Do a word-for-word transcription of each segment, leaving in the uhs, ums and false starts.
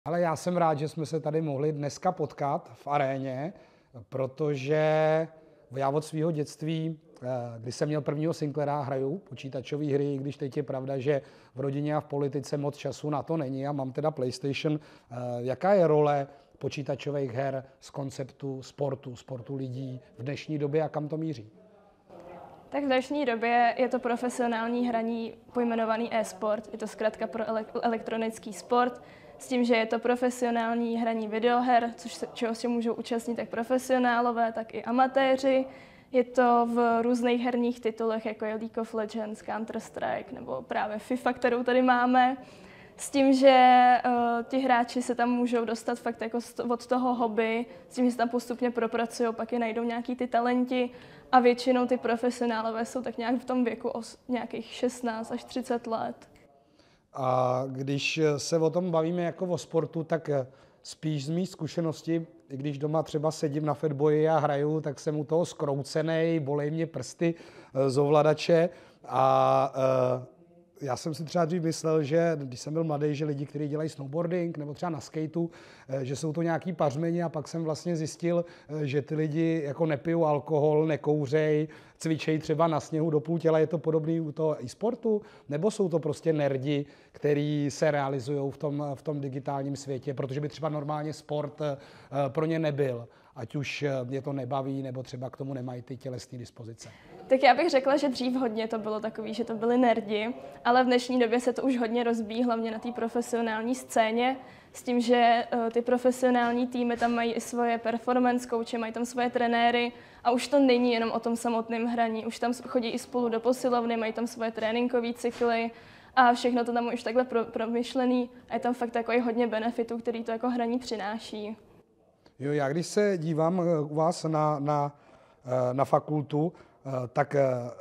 Ale já jsem rád, že jsme se tady mohli dneska potkat v aréně, protože já od svého dětství, kdy jsem měl prvního Sinclaira, hraju počítačové hry, i když teď je pravda, že v rodině a v politice moc času na to není a mám teda PlayStation. Jaká je role počítačových her z konceptu sportu, sportu lidí v dnešní době a kam to míří? Tak v dnešní době je to profesionální hraní pojmenovaný e-sport. Je to zkrátka pro elektronický sport, s tím, že je to profesionální hraní videoher, což se, čeho se můžou účastnit tak profesionálové, tak i amatéři. Je to v různých herních titulech, jako je League of Legends, Counter-Strike nebo právě FIFA, kterou tady máme. S tím, že uh, ti hráči se tam můžou dostat fakt jako od toho hobby, s tím, že se tam postupně propracují, pak je najdou nějaký ty talenti a většinou ty profesionálové jsou tak nějak v tom věku os, nějakých šestnáct až třicet let. A když se o tom bavíme jako o sportu, tak spíš z mý zkušenosti, i když doma třeba sedím na Fatboyi a hraju, tak jsem u toho zkroucenej, bolej mě prsty z ovladače a já jsem si třeba dřív myslel, že když jsem byl mladý, že lidi, kteří dělají snowboarding nebo třeba na skateu, že jsou to nějaký pařmeni a pak jsem vlastně zjistil, že ty lidi jako nepijou alkohol, nekouřej, cvičejí třeba na sněhu do půl těla. Je to podobný u toho e-sportu? Nebo jsou to prostě nerdi, který se realizují v tom, v tom digitálním světě, protože by třeba normálně sport pro ně nebyl, ať už je to nebaví, nebo třeba k tomu nemají ty tělesné dispozice? Tak já bych řekla, že dřív hodně to bylo takový, že to byli nerdi, ale v dnešní době se to už hodně rozbíjí, hlavně na té profesionální scéně, s tím, že ty profesionální týmy tam mají i svoje performance coache, mají tam svoje trenéry a už to není jenom o tom samotném hraní, už tam chodí i spolu do posilovny, mají tam svoje tréninkové cykly a všechno to tam už takhle pro, promyšlený a je tam fakt takový hodně benefitů, který to jako hraní přináší. Jo, já když se dívám u vás na, na, na fakultu, tak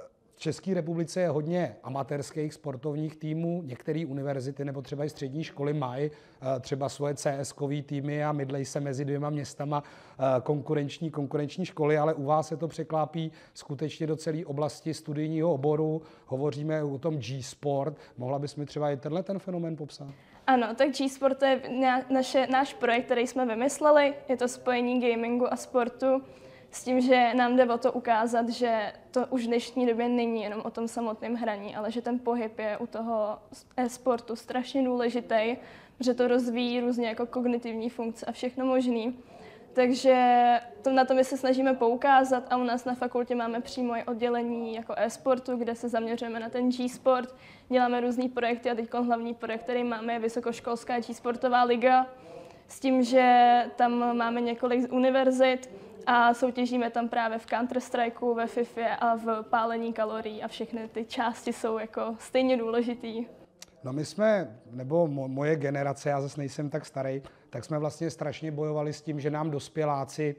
v České republice je hodně amatérských sportovních týmů. Některé univerzity nebo třeba i střední školy mají třeba svoje C S kový týmy a mydlejí se mezi dvěma městama konkurenční, konkurenční školy, ale u vás se to překlápí skutečně do celé oblasti studijního oboru. Hovoříme o tom G-sport. Mohla bys mi třeba i tenhle ten fenomén popsat? Ano, tak G-sport to je naše, náš projekt, který jsme vymysleli. Je to spojení gamingu a sportu. S tím, že nám jde o to ukázat, že to už v dnešní době není jenom o tom samotném hraní, ale že ten pohyb je u toho e-sportu strašně důležitý, protože to rozvíjí různě jako kognitivní funkce a všechno možný. Takže to, na to my se snažíme poukázat a u nás na fakultě máme přímo i oddělení jako e-sportu, kde se zaměřujeme na ten G-sport. Děláme různý projekty a teď hlavní projekt, který máme, je Vysokoškolská G-sportová liga. S tím, že tam máme několik univerzit a soutěžíme tam právě v Counter-Strikeu, ve FIFA a v pálení kalorií a všechny ty části jsou jako stejně důležitý. No my jsme, nebo moje generace, já zase nejsem tak starý, tak jsme vlastně strašně bojovali s tím, že nám dospěláci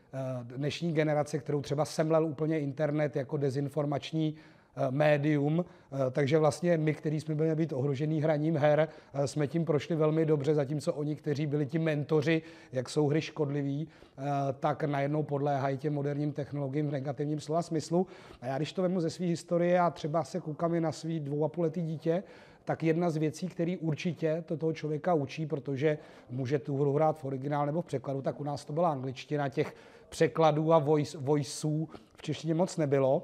dnešní generace, kterou třeba semlel úplně internet jako dezinformační médium, takže vlastně my, kteří jsme byli být ohrožený hraním her, jsme tím prošli velmi dobře, zatímco oni, kteří byli ti mentoři, jak jsou hry škodliví, tak najednou podléhají těm moderním technologiím v negativním slova smyslu. A já když to vemu ze své historie a třeba se koukám i na svý dvou a půl letý dítě, tak jedna z věcí, který určitě to toho člověka učí, protože může tu hru hrát v originálu nebo v překladu, tak u nás to byla angličtina, těch překladů a voice, voiceů v češtině moc nebylo,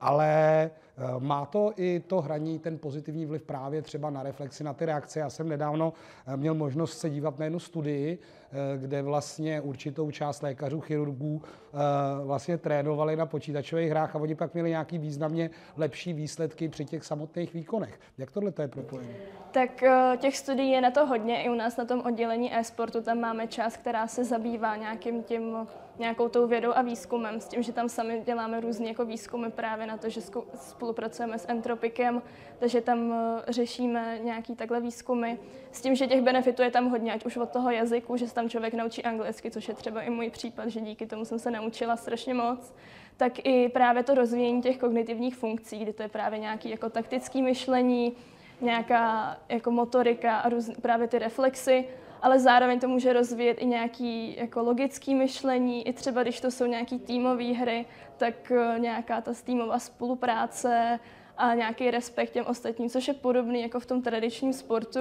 ale má to i to hraní ten pozitivní vliv právě třeba na reflexi, na ty reakce. Já jsem nedávno měl možnost se dívat na jednu studii, kde vlastně určitou část lékařů, chirurgů vlastně trénovali na počítačových hrách a oni pak měli nějaký významně lepší výsledky při těch samotných výkonech. Jak tohle to je propojené? Tak těch studií je na to hodně. I u nás na tom oddělení e-sportu tam máme část, která se zabývá nějakým tím, nějakou tou vědou a výzkumem, s tím, že tam sami děláme různé jako výzkumy právě na to, že spolupracujeme s Entropikem, takže tam řešíme nějaký takhle výzkumy. S tím, že těch benefitů je tam hodně, ať už od toho jazyku, že se tam člověk naučí anglicky, což je třeba i můj případ, že díky tomu jsem se naučila strašně moc, tak i právě to rozvíjení těch kognitivních funkcí, kdy to je právě nějaké jako taktické myšlení, nějaká jako motorika a růz, právě ty reflexy, ale zároveň to může rozvíjet i nějaké jako logické myšlení, i třeba když to jsou nějaké týmové hry, tak nějaká ta týmová spolupráce a nějaký respekt těm ostatním, což je podobný jako v tom tradičním sportu.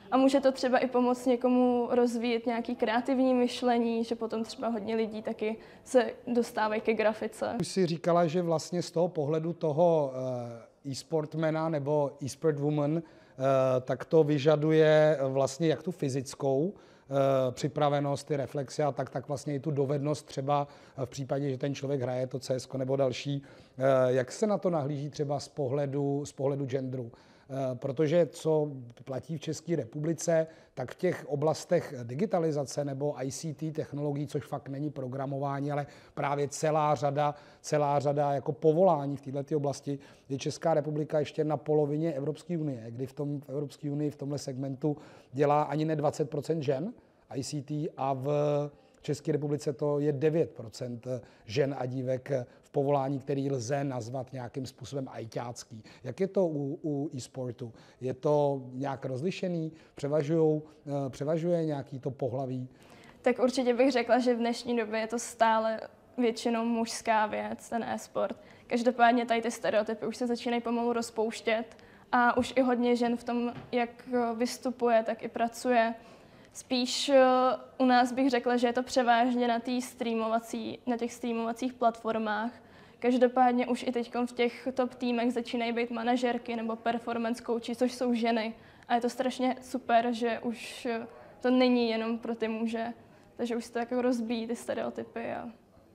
A může to třeba i pomoct někomu rozvíjet nějaký kreativní myšlení, že potom třeba hodně lidí taky se dostávají ke grafice. Už si říkala, že vlastně z toho pohledu toho e-sportmana nebo e-sport woman, tak to vyžaduje vlastně jak tu fyzickou připravenost, ty reflexy a tak, tak vlastně i tu dovednost třeba v případě, že ten člověk hraje to C S nebo další. Jak se na to nahlíží třeba z pohledu, z pohledu genderu? Protože co platí v České republice, tak v těch oblastech digitalizace nebo I C T technologií, což fakt není programování, ale právě celá řada, celá řada jako povolání v této oblasti, je Česká republika ještě na polovině Evropské unie, kdy v tom v Evropské unii v tomhle segmentu dělá ani ne dvacet procent žen I C T a v České republice to je devět procent žen a dívek v povolání, který lze nazvat nějakým způsobem ajťácký. Jak je to u, u e-sportu? Je to nějak rozlišený? Převažujou, převažuje nějaký to pohlaví? Tak určitě bych řekla, že v dnešní době je to stále většinou mužská věc, ten e-sport. Každopádně tady ty stereotypy už se začínají pomalu rozpouštět a už i hodně žen v tom, jak vystupuje, tak i pracuje. Spíš u nás bych řekla, že je to převážně na, tý streamovací, na těch streamovacích platformách. Každopádně už i teď v těch top týmech začínají být manažerky nebo performance coachi, což jsou ženy. A je to strašně super, že už to není jenom pro ty muže. Takže už se to jako rozbíjí ty stereotypy. A...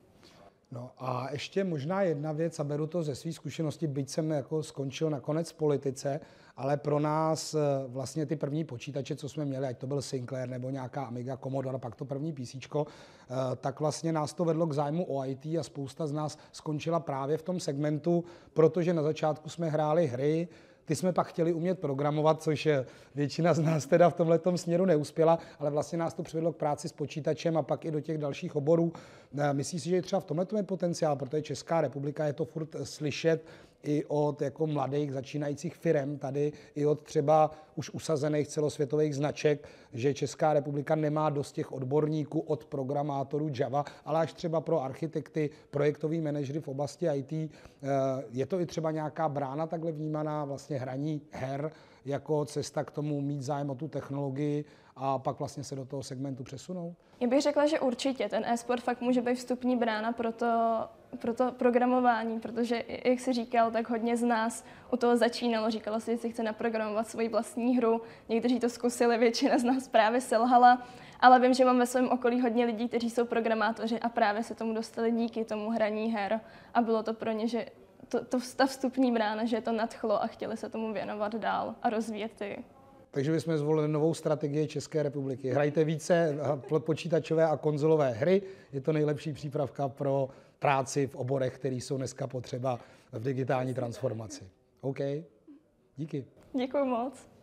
No a ještě možná jedna věc, a beru to ze své zkušenosti, byť jsem jako skončil nakonec v politice, ale pro nás vlastně ty první počítače, co jsme měli, ať to byl Sinclair nebo nějaká Amiga, Commodore, pak to první PCčko, tak vlastně nás to vedlo k zájmu o I T a spousta z nás skončila právě v tom segmentu, protože na začátku jsme hráli hry, ty jsme pak chtěli umět programovat, což většina z nás teda v tomhletom směru neuspěla, ale vlastně nás to přivedlo k práci s počítačem a pak i do těch dalších oborů. Myslím si, že třeba v tomhletom je potenciál, protože Česká republika je to furt slyšet i od jako mladých začínajících firem tady, i od třeba už usazených celosvětových značek, že Česká republika nemá dost těch odborníků od programátorů Java, ale až třeba pro architekty, projektový manažery v oblasti I T. Je to i třeba nějaká brána takhle vnímaná, vlastně hraní her jako cesta k tomu mít zájem o tu technologii a pak vlastně se do toho segmentu přesunou? Já bych řekla, že určitě. Ten e-sport fakt může být vstupní brána pro to, pro to programování, protože, jak jsi říkal, tak hodně z nás u toho začínalo. Říkalo si, že si chce naprogramovat svoji vlastní hru. Někteří to zkusili, většina z nás právě selhala. Ale vím, že mám ve svém okolí hodně lidí, kteří jsou programátoři a právě se tomu dostali díky tomu hraní her. A bylo to pro ně, že to, to ta vstupní brána, že je to nadchlo a chtěli se tomu věnovat dál a rozvíjet ty. Takže bychom zvolili novou strategii České republiky. Hrajte více počítačové a konzolové hry. Je to nejlepší přípravka pro práci v oborech, které jsou dneska potřeba v digitální transformaci. OK? Díky. Děkuji moc.